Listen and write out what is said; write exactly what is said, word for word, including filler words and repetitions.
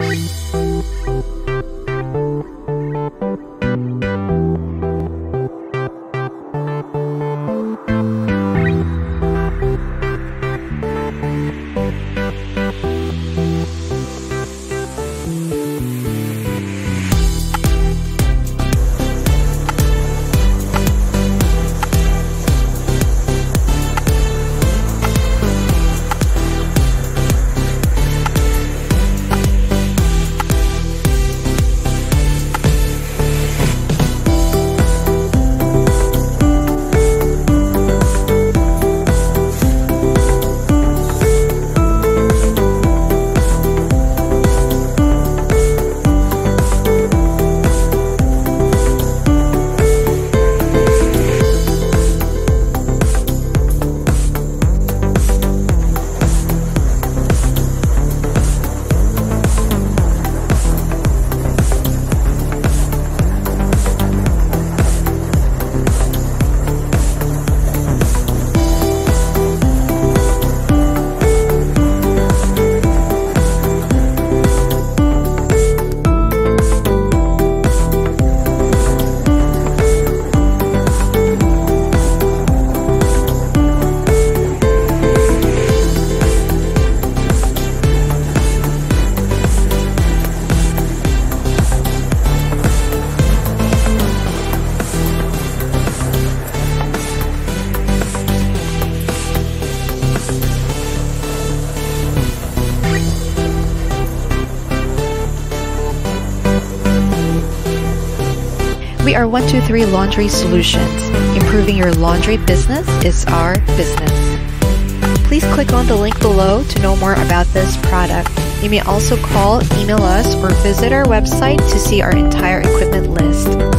We are one two three Laundry Solutions. Improving your laundry business is our business. Please click on the link below to know more about this product. You may also call, email us, or visit our website to see our entire equipment list.